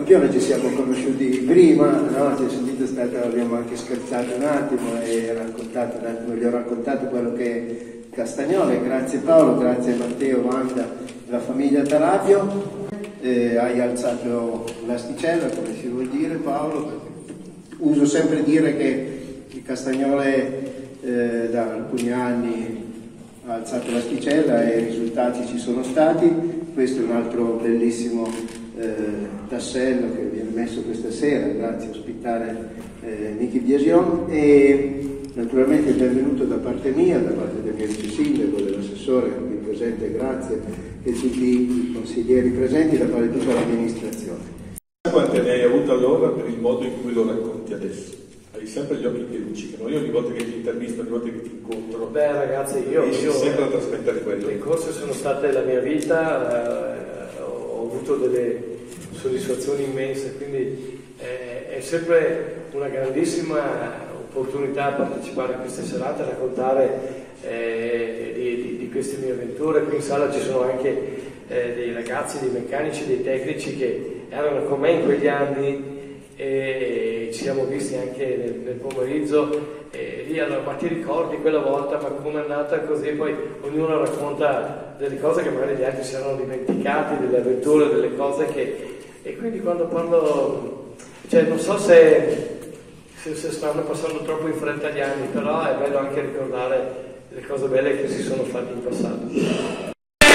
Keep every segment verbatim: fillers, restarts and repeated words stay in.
Campione ci siamo conosciuti prima, no? C'è sentito stato, abbiamo anche scherzato un attimo e raccontato un attimo, gli ho raccontato quello che è Castagnolo. Grazie Paolo, grazie Matteo, Wanda e la famiglia Tarabio. Eh, hai alzato l'asticella, come si vuol dire Paolo? Uso sempre dire che il Castagnole eh, da alcuni anni ha alzato l'asticella e i risultati ci sono stati. Questo è un altro bellissimo eh, tassello che viene messo questa sera, grazie a ospitare eh, Miki Biasion, e naturalmente il benvenuto da parte mia, da parte del mio vice sindaco, dell'assessore qui presente, grazie, e tutti i consiglieri presenti, da parte di tutta l'amministrazione. Quante ne hai avuto allora per il modo in cui lo racconti adesso? Hai sempre gli occhi che luccicano. Io ogni volta che ti intervisto, ogni volta che ti incontro, beh ragazzi, io, io sempre a trasmettere quello. Le corse sono state la mia vita, eh, ho avuto delle soddisfazioni immense, quindi eh, è sempre una grandissima opportunità partecipare a queste serate, raccontare eh, di, di, di queste mie avventure. Qui in sala ci sono anche eh, dei ragazzi, dei meccanici, dei tecnici che erano con me in quegli anni e ci siamo visti anche nel, nel pomeriggio e lì allora, ma ti ricordi quella volta, ma come è andata così, poi ognuno racconta delle cose che magari gli altri si erano dimenticati, delle avventure, delle cose che, e quindi quando parlo, cioè non so se, se, se stanno passando troppo in fretta gli anni, però è bello anche ricordare le cose belle che si sono fatte in passato.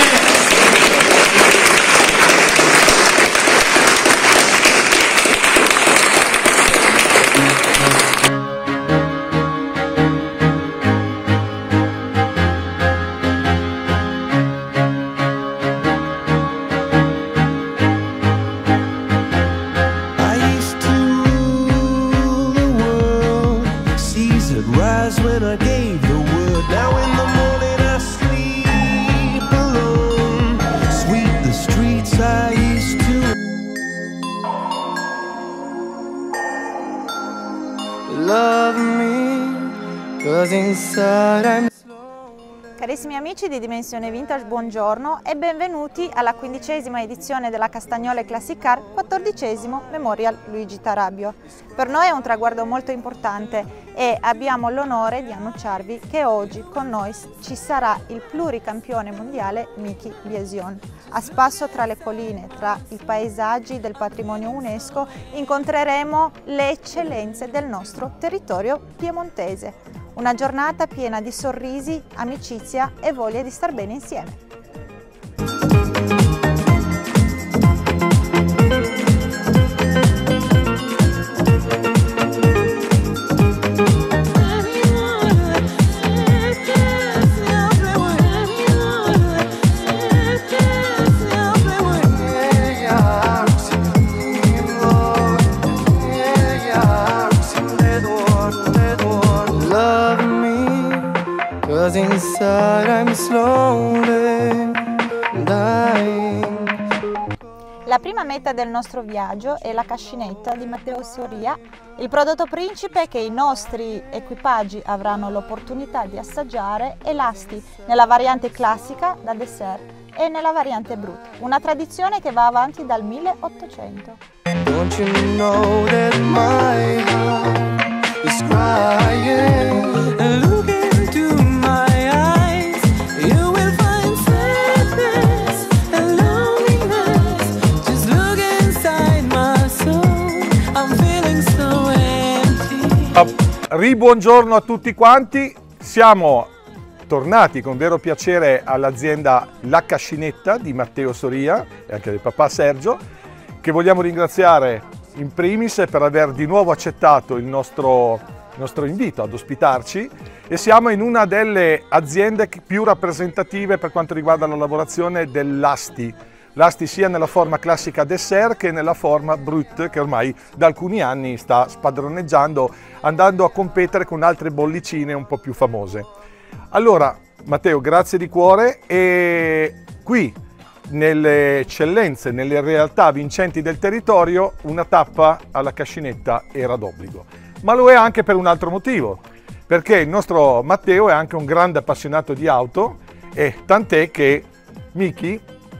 Carissimi amici di Dimensione Vintage, buongiorno e benvenuti alla quindicesima edizione della Castagnole Classic Car, quattordicesimo Memorial Luigi Tarabio. Per noi è un traguardo molto importante e abbiamo l'onore di annunciarvi che oggi con noi ci sarà il pluricampione mondiale Miki Biasion. A spasso tra le colline, tra i paesaggi del patrimonio UNESCO, incontreremo le eccellenze del nostro territorio piemontese. Una giornata piena di sorrisi, amicizia e voglia di star bene insieme. La prima meta del nostro viaggio è la cascinetta di Matteo Soria, il prodotto principe che i nostri equipaggi avranno l'opportunità di assaggiare è l'Asti nella variante classica da dessert e nella variante brut, una tradizione che va avanti dal milleottocento. Don't you know that my heart is crying? Look into my eyes, you will find sadness and loneliness. Just look inside my soul, I'm feeling so empty. Ribuongiorno a tutti quanti, siamo tornati con vero piacere all'azienda La Cascinetta di Matteo Soria e anche del papà Sergio, che vogliamo ringraziare in primis per aver di nuovo accettato il nostro, il nostro invito ad ospitarci, e siamo in una delle aziende più rappresentative per quanto riguarda la lavorazione dell'Asti. L'Asti sia nella forma classica dessert che nella forma brut, che ormai da alcuni anni sta spadroneggiando, andando a competere con altre bollicine un po' più famose. Allora Matteo, grazie di cuore, e qui nelle eccellenze, nelle realtà vincenti del territorio, una tappa alla Cascinetta era d'obbligo. Ma lo è anche per un altro motivo, perché il nostro Matteo è anche un grande appassionato di auto, e tant'è che Miki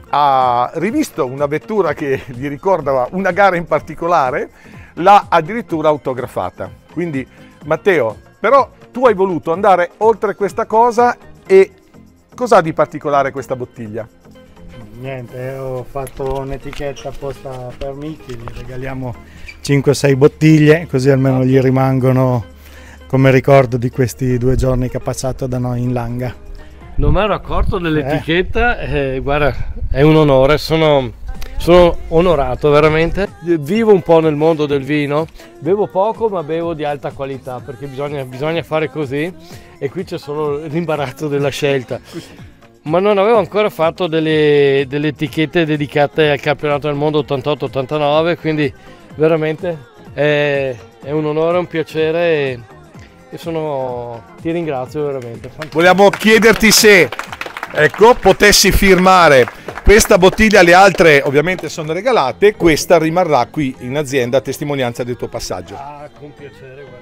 ha rivisto una vettura che gli ricordava una gara in particolare, l'ha addirittura autografata. Quindi Matteo, però tu hai voluto andare oltre questa cosa, e cos'ha di particolare questa bottiglia? Niente, ho fatto un'etichetta apposta per Miki, gli regaliamo cinque sei bottiglie, così almeno gli rimangono come ricordo di questi due giorni che ha passato da noi in Langa. Non mi ero accorto dell'etichetta, eh. eh, guarda, è un onore, sono, sono onorato veramente. Vivo un po' nel mondo del vino, bevo poco ma bevo di alta qualità, perché bisogna, bisogna fare così, e qui c'è solo l'imbarazzo della scelta. Ma non avevo ancora fatto delle, delle etichette dedicate al campionato del mondo ottantotto ottantanove, quindi veramente è, è un onore, un piacere, e, e sono, ti ringrazio veramente. Vogliamo chiederti se, ecco, potessi firmare questa bottiglia, le altre ovviamente sono regalate, questa rimarrà qui in azienda a testimonianza del tuo passaggio. Ah, con piacere, guarda.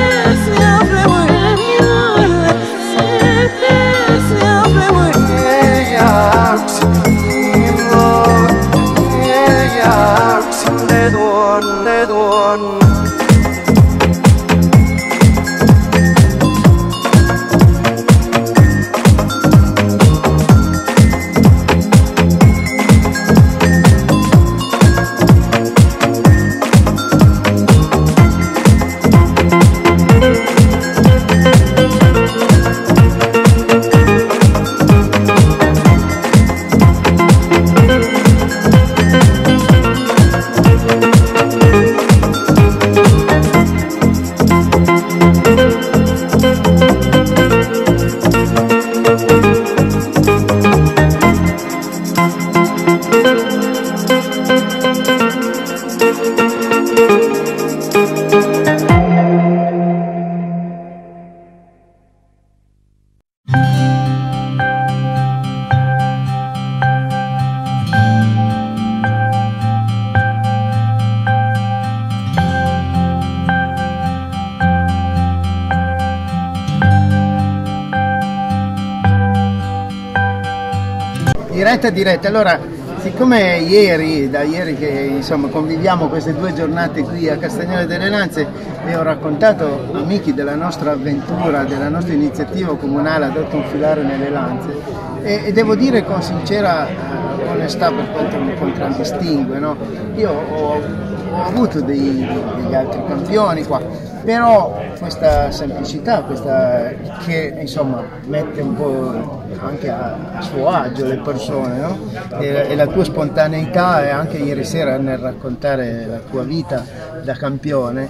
Diretta diretta, allora siccome ieri, da ieri che insomma conviviamo queste due giornate qui a Castagnole delle Lanze, vi ho raccontato a Miki della nostra avventura, della nostra iniziativa comunale Adotta un filare nelle Lanze, e, e devo dire con sincera eh, onestà, per quanto mi contraddistingue, no? Io ho, ho avuto dei, degli altri campioni qua, però questa semplicità, questa che insomma mette un po' anche a, a suo agio le persone, no? e, e la tua spontaneità, e anche ieri sera nel raccontare la tua vita da campione,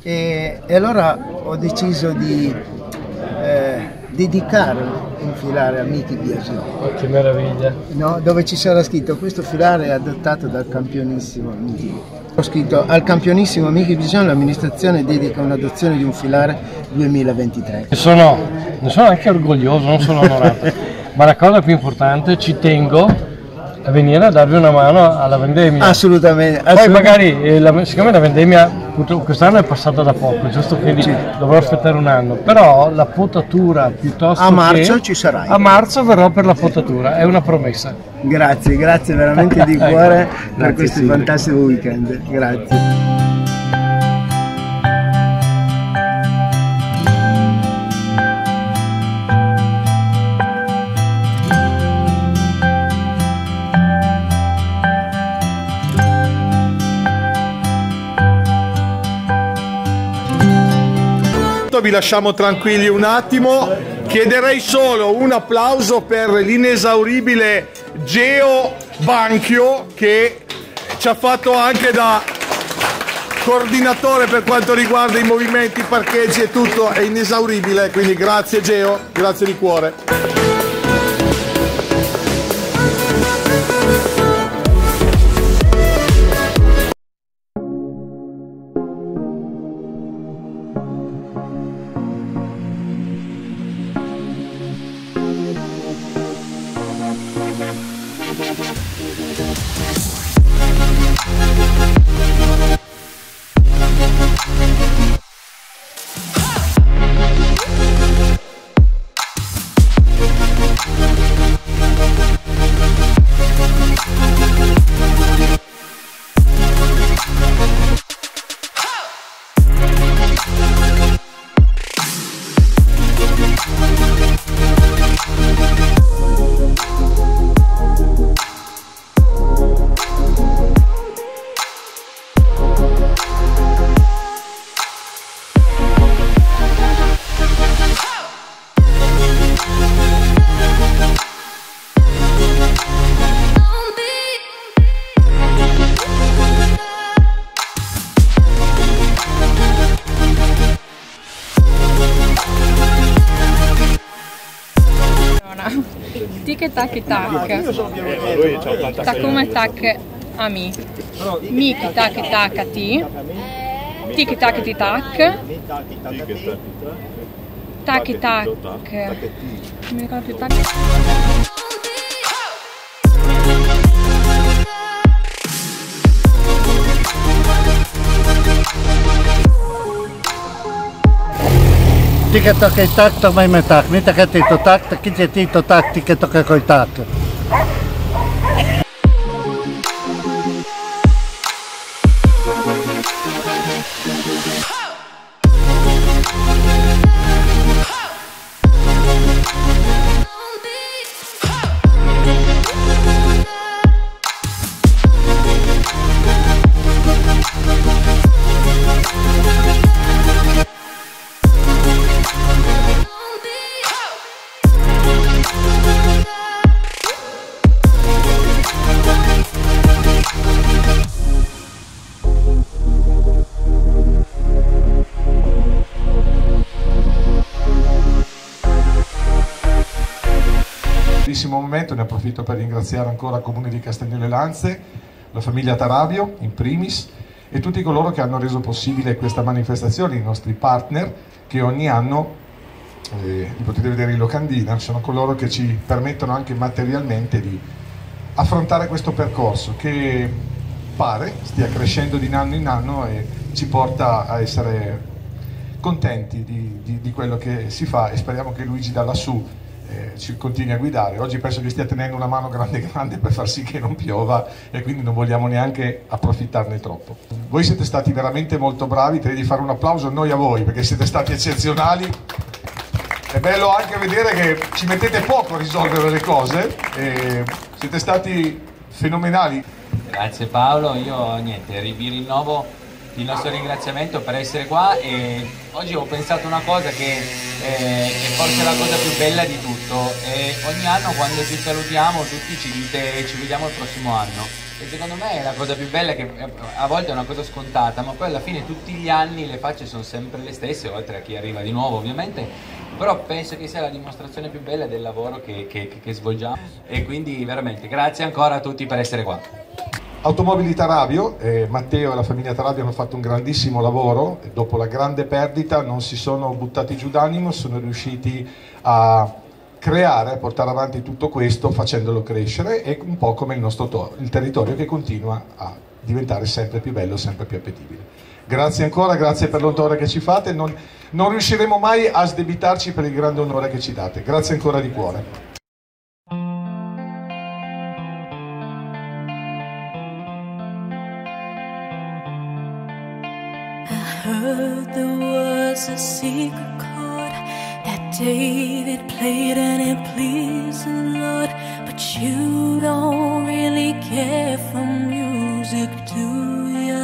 e, e allora ho deciso di eh, dedicare un filare a Miki Biagini. Oh, che meraviglia! No? Dove ci sarà scritto: questo filare è adottato dal campionissimo Miki. Ho scritto: al campionissimo Miki Biagini l'amministrazione dedica un'adozione di un filare duemilaventitré. Ne sono, ne sono anche orgoglioso, non sono onorato, ma la cosa più importante, ci tengo a venire a darvi una mano alla vendemmia. Assolutamente. Poi assolutamente. Magari, eh, la, siccome la vendemmia quest'anno è passata da poco, giusto, quindi sì, dovrò aspettare un anno, però la potatura piuttosto a marzo che, ci sarai. A marzo verrò per la potatura, è una promessa. Grazie, grazie veramente di cuore per questo sì. fantastico weekend. Grazie. Vi lasciamo tranquilli un attimo, chiederei solo un applauso per l'inesauribile Geo Banchio, che ci ha fatto anche da coordinatore per quanto riguarda i movimenti, i parcheggi e tutto, è inesauribile, quindi grazie Geo, grazie di cuore. Tic tac tac. Takuma tac a mi. Miki tac tac a ti. Tic tac ti tac. Tac tac. Non mi ricordo più tac. Tic tac tac to mai metak, mi tak tito tak, ki tito tak, tic tac koi tak. Momento, ne approfitto per ringraziare ancora il Comune di Castagnole Lanze, la famiglia Tarabio in primis e tutti coloro che hanno reso possibile questa manifestazione, i nostri partner che ogni anno, eh, li potete vedere in locandina, sono coloro che ci permettono anche materialmente di affrontare questo percorso che pare stia crescendo di anno in anno e ci porta a essere contenti di, di, di quello che si fa e speriamo che Luigi da lassù Eh, ci continui a guidare. Oggi penso che stia tenendo una mano grande grande per far sì che non piova e quindi non vogliamo neanche approfittarne troppo. Voi siete stati veramente molto bravi, direi di fare un applauso noi a voi perché siete stati eccezionali. È bello anche vedere che ci mettete poco a risolvere le cose e siete stati fenomenali. Grazie Paolo, io niente, vi rinnovo il nostro ringraziamento per essere qua e oggi ho pensato una cosa che eh, è forse la cosa più bella di tutto e ogni anno quando ci salutiamo tutti ci dite ci vediamo il prossimo anno e secondo me è la cosa più bella che a volte è una cosa scontata ma poi alla fine tutti gli anni le facce sono sempre le stesse oltre a chi arriva di nuovo ovviamente però penso che sia la dimostrazione più bella del lavoro che, che, che svolgiamo e quindi veramente grazie ancora a tutti per essere qua. Automobili Tarabio, eh, Matteo e la famiglia Tarabio hanno fatto un grandissimo lavoro e dopo la grande perdita non si sono buttati giù d'animo, sono riusciti a creare, a portare avanti tutto questo facendolo crescere e un po' come il nostro il territorio che continua a diventare sempre più bello, sempre più appetibile. Grazie ancora, grazie per l'onore che ci fate, non, non riusciremo mai a sdebitarci per il grande onore che ci date, grazie ancora di cuore. Heard there was a secret chord that David played and it pleased the Lord, but you don't really care for music, do ya?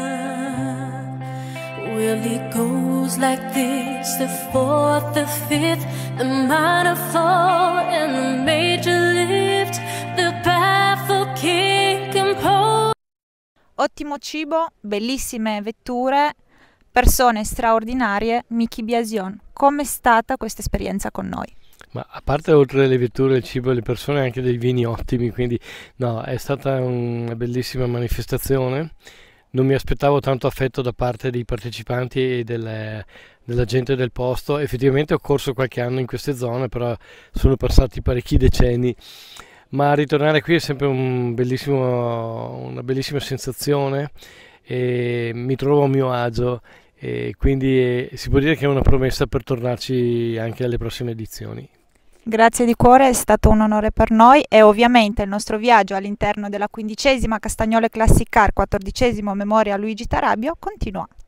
Well, it goes like this: the fourth, the fifth, the minor fall and the major lift, the baffled king composed. Ottimo cibo, bellissime vetture, persone straordinarie. Miki Biasion, com'è stata questa esperienza con noi? Ma a parte oltre le vetture, il cibo e le persone, anche dei vini ottimi, quindi no, è stata una bellissima manifestazione. Non mi aspettavo tanto affetto da parte dei partecipanti e delle, della gente del posto. Effettivamente ho corso qualche anno in queste zone, però sono passati parecchi decenni. Ma ritornare qui è sempre un bellissimo, una bellissima sensazione e mi trovo a mio agio e quindi eh, si può dire che è una promessa per tornarci anche alle prossime edizioni. Grazie di cuore, è stato un onore per noi e ovviamente il nostro viaggio all'interno della quindicesima Castagnole Classic Car, quattordicesimo Memoria Luigi Tarabio continua.